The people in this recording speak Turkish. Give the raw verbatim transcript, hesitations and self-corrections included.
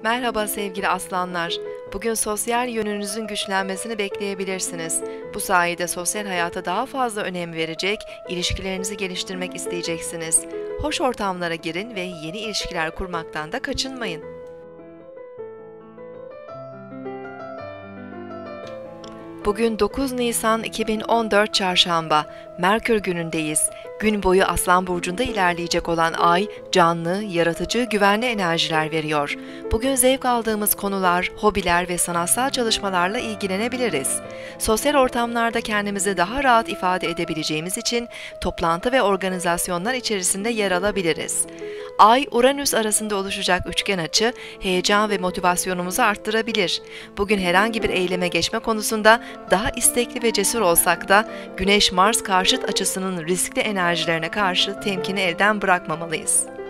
Merhaba sevgili aslanlar. Bugün sosyal yönünüzün güçlenmesini bekleyebilirsiniz. Bu sayede sosyal hayata daha fazla önem verecek, ilişkilerinizi geliştirmek isteyeceksiniz. Hoş ortamlara girin ve yeni ilişkiler kurmaktan da kaçınmayın. Bugün dokuz Nisan iki bin on dört Çarşamba, Merkür günündeyiz. Gün boyu Aslan Burcu'nda ilerleyecek olan Ay, canlı, yaratıcı, güvenli enerjiler veriyor. Bugün zevk aldığımız konular, hobiler ve sanatsal çalışmalarla ilgilenebiliriz. Sosyal ortamlarda kendimizi daha rahat ifade edebileceğimiz için toplantı ve organizasyonlar içerisinde yer alabiliriz. Ay-Uranüs arasında oluşacak üçgen açı, heyecan ve motivasyonumuzu arttırabilir. Bugün herhangi bir eyleme geçme konusunda daha istekli ve cesur olsak da, Güneş-Mars karşıt açısının riskli enerjilerine karşı temkini elden bırakmamalıyız.